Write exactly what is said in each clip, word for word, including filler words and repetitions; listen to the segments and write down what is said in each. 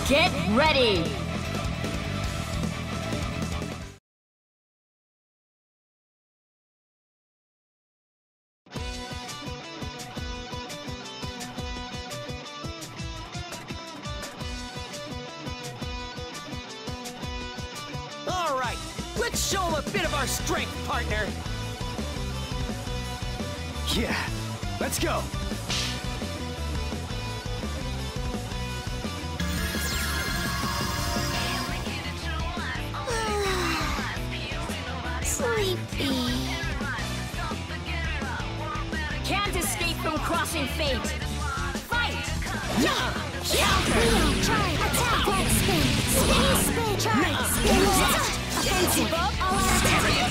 Get ready! All right, let's show him a bit of our strength, partner. Yeah, let's go. Sleepy. Can't escape from crossing fate. Fight! Yeah! Counter! Try! Attack! Flat spin! Spinny spin! Try! Spin! Offensive! All out attack!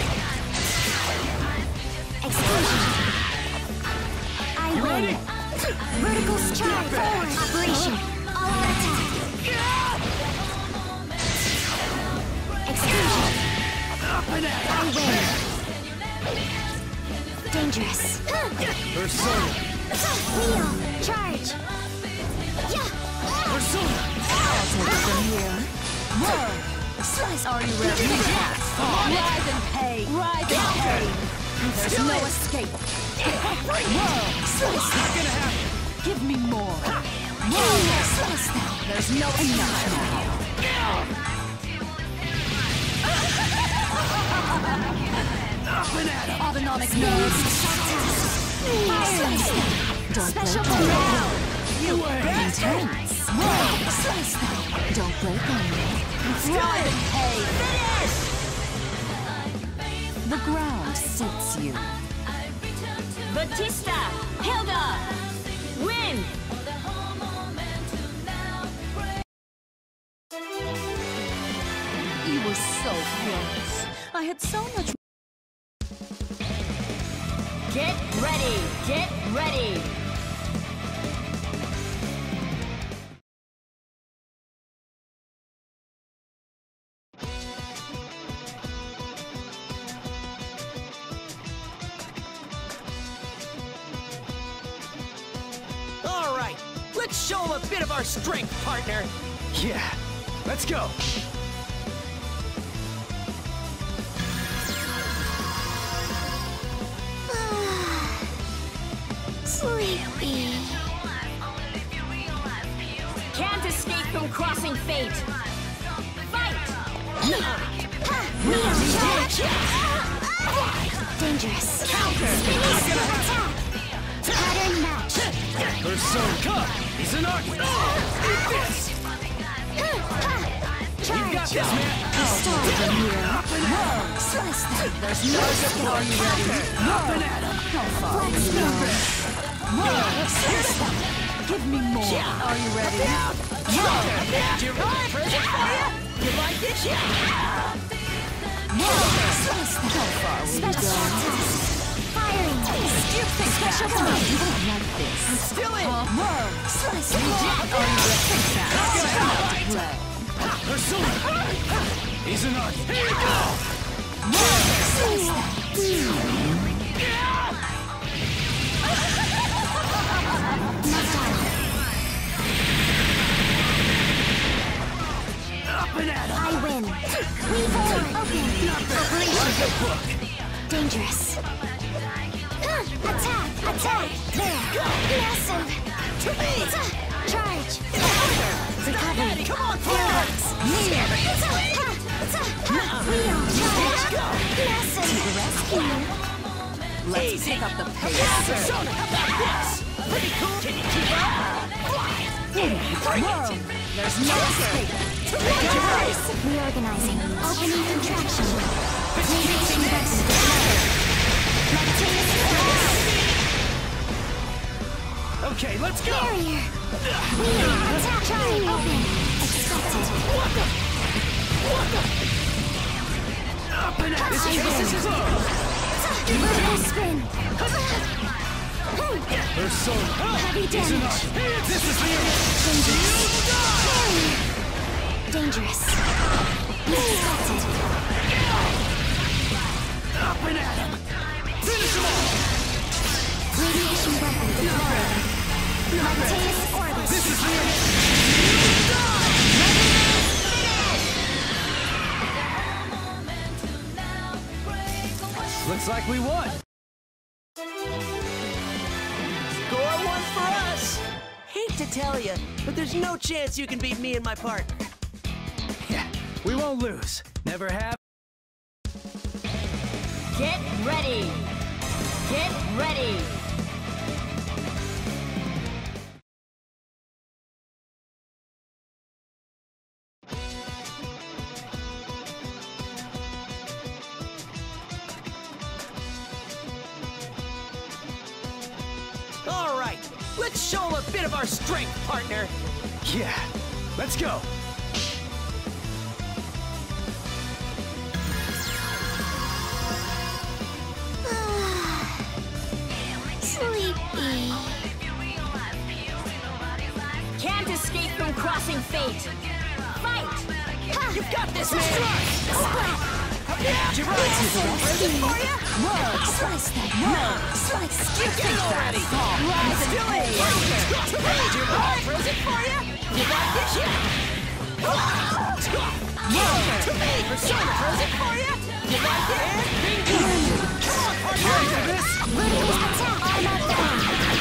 Explosion! I win! Vertical strike! Forward! Operation! All out attack! Explosion! I win! Dangerous! Persona! Wheel! Charge! Persona! I'll take it from here. Whoa! Slice! Are you ready? Yes! Rise and pay! Rise and pay! There's no escape! Whoa! Slice! Not gonna happen! Give me more! Whoa! Slice now! There's no enough now! Up and at him! Autonomic nerves! Don't Special break now! You ain't! Intense! Whoa! Slice now! Don't break on me! Rise and pay! Finish! The ground suits you. Batista! Hilda! Win! You were so close. I had so much... Get ready! Get ready! All right, let's show him a bit of our strength, partner. Yeah, let's go. Sleepy. Can't escape from crossing fate! Fight! Wheel! Charge! Dangerous. Counter! Spinny spin attack! Pattern match! Persona! Come! He's an art! Eat this! Charge! Got this, man! Start from here. Whoa! Slice them. There's no escape! Are you ready? Up and at him! How far Flat will you spin. go? Whoa! Slice them. Give me more! Are you ready? Did you present for you? You like it? Whoa! Slice them. How far will you Special go? attack. Firing. You think Special that? time. You won't like this. Still in! Huh? Whoa! Slice them. Are you ready? Think that? Play. Persona! He's an art! Here you go! Slice them. Up and at him! I win. Reborn. Open. Operation. Dangerous. Attack! Attack! There. Massive. Charge. Recovery. Come on, Relax. Wheel. Charge. Massive. Rescue. Let's pick up the pace. Persona! Yes! Pretty cool! Can you keep up? Whoa! There's no escape. Reorganizing. Opening contraction. Radiation button. Lactalis. Okay, let's go! Barrier. Wheel. Attack. Try. Open. Expected. What the? What the? Up and at him! I This win. is close! Vertical spin. Persona! Heavy He's an art! damage. This is the Dangerous. Barrier. Dangerous. Expected. Up and at him! Finish him off! Radiation weapon deployed. Lactalis orbit. This is the like we won. Score one for us. Hate to tell you, but there's no chance you can beat me and my partner. Yeah, we won't lose. Never have. Get ready! Get ready! All right, let's show them a bit of our strength, partner. Yeah, let's go. Sleepy. Can't escape from crossing fate! Fight! You've got this, man! Splat. You're right, Speed. for ya? Whoa. Slice that. Whoa. Slice. Get it already! Rise and Still pay! in! Hey, you're right! Present for ya? You got this, yeah! To me! Persona, present for ya? You got this? Come on, partner! Ready for this? Vertical attack. I'm not down.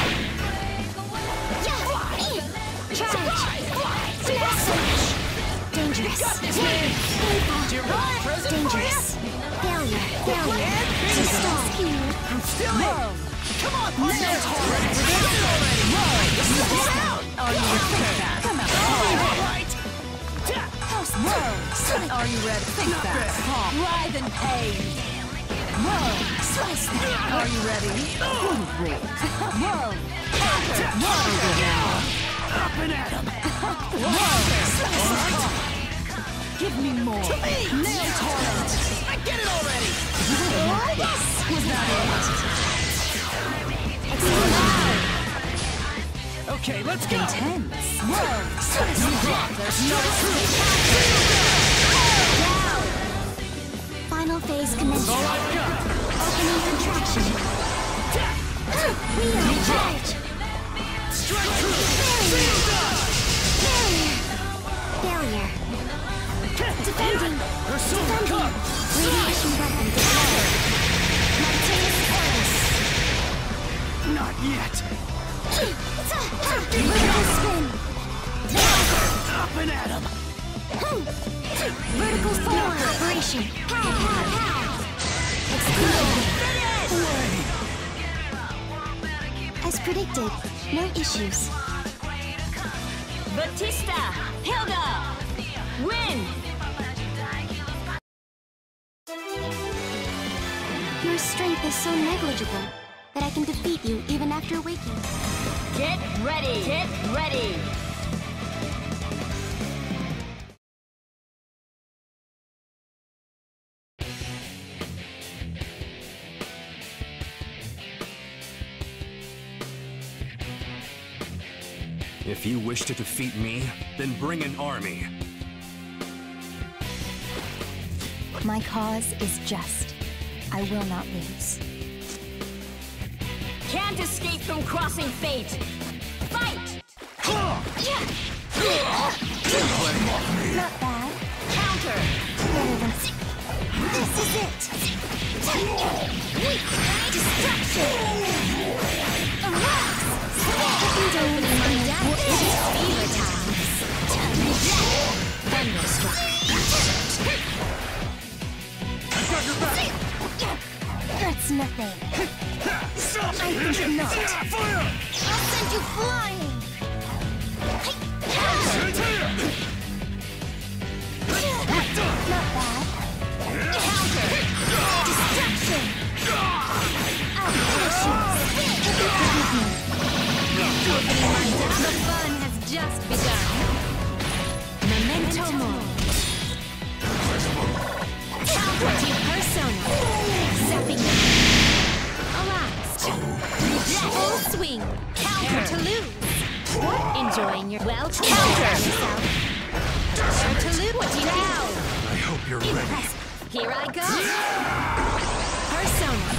Yeah. Charge. Smash. Dangerous. Got this, man! You're right! Present for ya? Dangerous. Failure. Failure. To stall. I'm still in! Come on, partner! Ready for this? Get out! Are you ready? Come on! All right! Whoa! Are you ready? Think fast! Writhe in pain! Whoa! Slice that. Are you ready? Whoa! Whoa! Up and at him! Whoa! Give me more! To me! Nail torrent! I get it already! Yes. Was that Okay, let's go! it? Intense! Whoa! Slice that. There's no Down. Final phase commencement. All I've got! Opening contraction. Wheel charge. Strike through! Failure. Failure. Defending. Persona, Defending. come! Radiation weapon deployed. Martinez Fortis. Not yet! Vertical spin. Up and at him! Vertical form operation. Pow, pow, pow. Explode. As predicted, no issues. Batista! Hilda! Win! Your strength is so negligible that I can defeat you even after waking. Get ready! Get ready! If you wish to defeat me, then bring an army. My cause is just. I will not lose. Can't escape from crossing fate! Fight! Not bad. Counter! Better than... This is it! Destruction! Arise! Don't my down. It is fever times. Thunderstruck. That's nothing. I think not. I'll send you flying. Not bad. Counter. Destruction. I'll finish you. The fun has just begun. Memento mori. Counter. Persona. Zapping. Arise. Full swing. Counter to lose. Enjoying your well counter. Dare to lose. What do you now? I hope you're ready. Impressive. Here I go. Persona.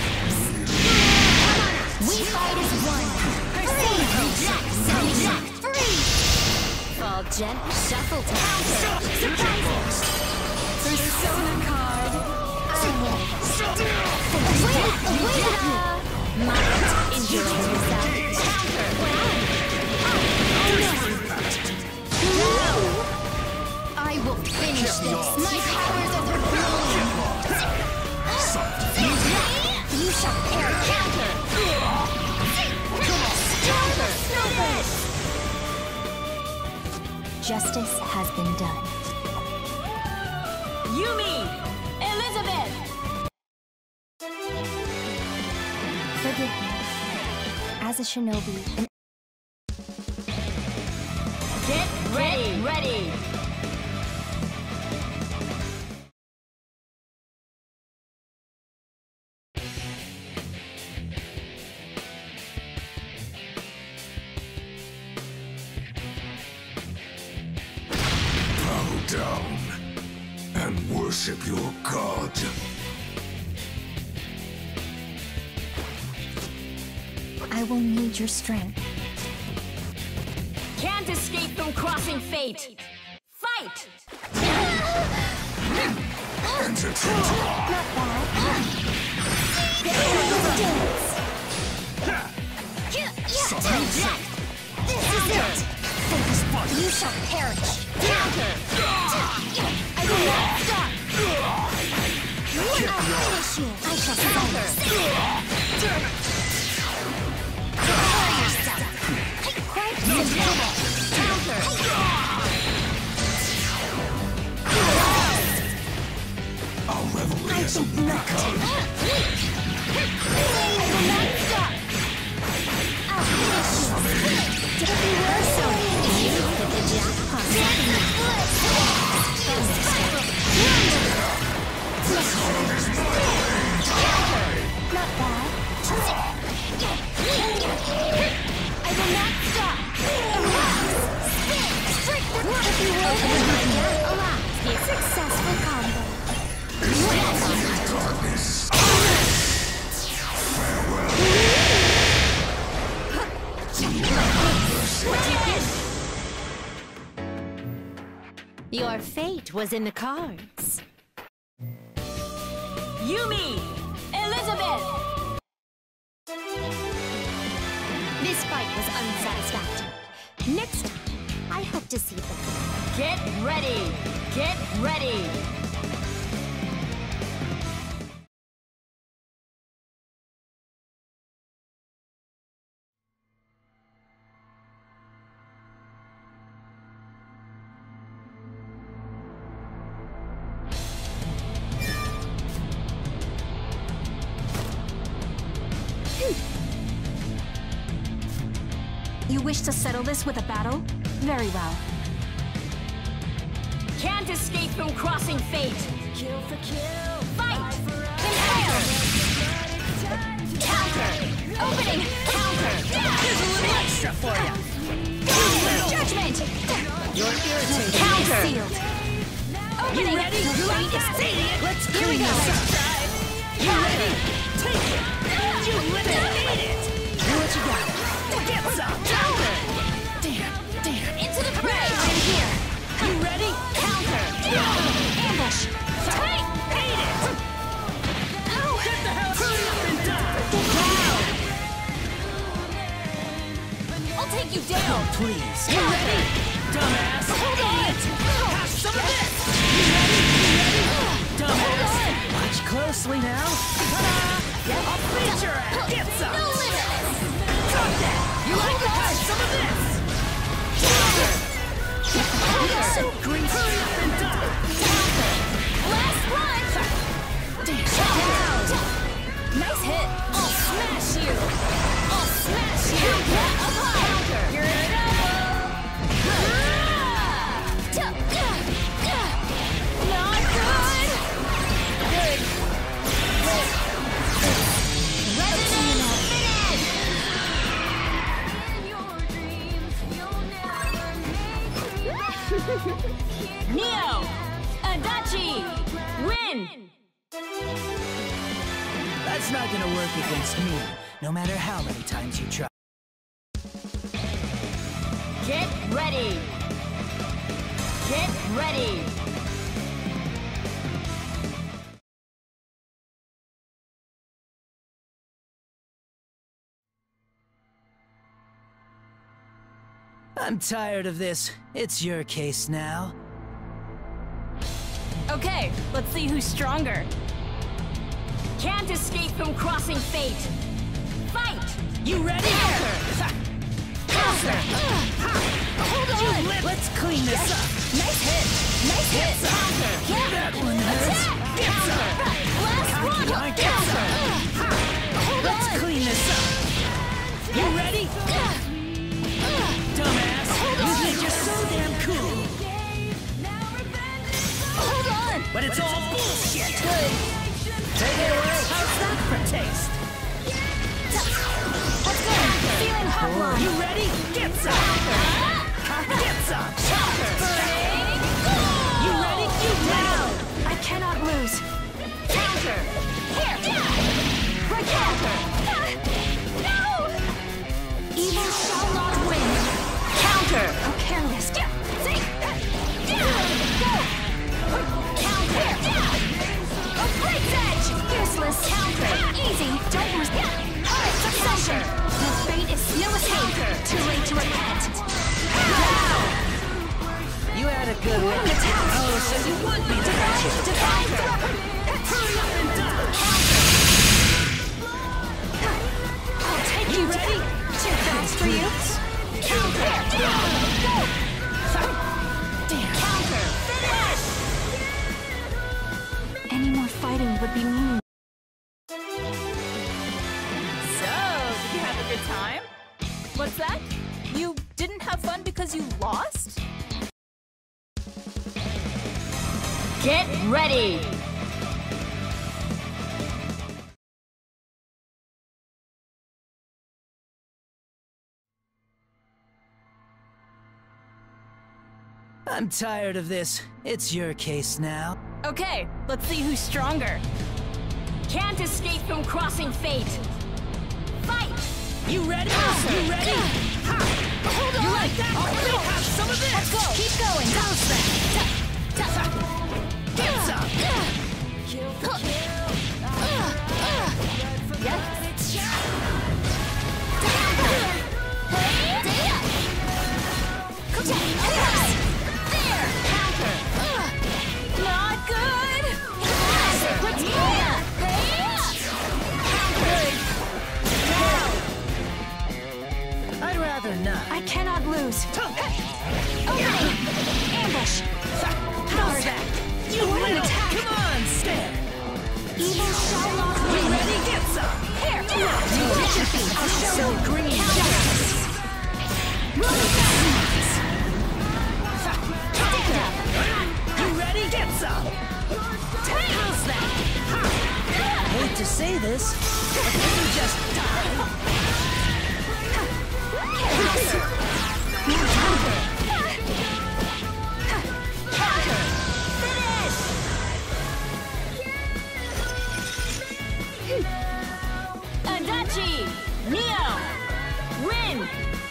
We fight as one. Persona. Reject. Reject. Free. Fall gent. Shuffle time. Surprising. Persona card. I win. Injuring yourself. I will finish this. My powers overflowing. You shall perish. Counter. Stronger. Snowfish. Justice has been done. Yumi! Elizabeth! Forgive me. As a shinobi, an Get ready! Get ready! Bow down and worship your god. I will need your strength. Can't escape from crossing fate! Fight! Entertain. Not bad. Reject! This is it! You shall perish! Counter! I will not stop! I'll finish you! I shall counter! Prepare yourself! Quite simple! Counter! Our revelry I has think only not. begun. I will not stop! I'll finish you! If you were so easy, you hit the jackpot! Not bad. I will not stop! Spin! Strike the if you were to alas, a successful combo. Darkness. Your fate was in the cards. Yumi! Elizabeth! This fight was unsatisfactory. Next time, I hope to see them. Get ready! Get ready! You wish to settle this with a battle? Very well. Can't escape from crossing fate! Kill for kill. Fight! Prepare! Counter! Opening! Counter! Here's a little extra for you! Judgment! You're irritating. Counter! Sealed. Opening! You ready? You Like like to see it? Let's Here we clean go! this up. You ready? Take it. You really need it. Do what you got. Get some. Counter! Damn, damn. Into the fray! I'm here! You ready? Counter! Ambush! Tight! Hate it. Ow! Get the hell up and die. I'll take you down! Please. You ready? Dumbass. Hold on! Have some of this. You ready? You ready? Dumbass. Watch closely now. Ta-da! I'll beat your ass. Get some. No limits! Drop that. You like to have some of this? So green. Hurry up and die. Last one! Damn. Nice hit! I'll smash you! I'll smash you! Up high! You're in Not good! Good! Resonance finish! Neo! Adachi! Win! That's not gonna work against me, no matter how many times you try. Get ready! Get ready! I'm tired of this. It's your case now. Okay, let's see who's stronger. Can't escape from crossing fate. Fight! You ready? Counter! Hold on! Let's clean this up. Nice hit! Nice hit! Counter! That one hurts. Counter! Last one! Counter! Hold Let's on! clean this up. You ready? Dumbass. You think you're so damn cool. Hold on! But it's all bullshit. Good. Take it away. How's that for taste? Let's go! Feeling hot line. You ready? Get some. Get some. Burning! You ready? You down. I cannot lose. Counter! Here! Right counter! No! Evil shall not win. Counter! How careless. See? Go! Counter! A break's edge! Useless. Counter! Easy. Don't risk it. Alright, succession. No fate is no escape. Too late to repent. You had a good one. Win the town. Oh, so you want me to catch you? Divine throw. Hurry up and die. I'll take you. You ready? Too fast for you. Counter! Go! Counter! Finish! Any more fighting would be meaningless. So, did you have a good time? What's that? You didn't have fun because you lost? Get ready! I'm tired of this. It's your case now. Okay, let's see who's stronger. Can't escape from crossing fate. Fight! You ready? You ready? Hold on! You like that? You'll have some of this. Let's go! Keep going! How's that? Get some. Not good! Let's go! I'd rather not. I cannot lose. Okay! Ambush! How's that? You What an will. attack. Come on, stand. Evil shall not You win! ready? Get some. Here! Atrophy! I'll show So you! green. Stand up! You ready? Get some. How's that? Hate to say this, but you just died. Adachi! Neo! Win!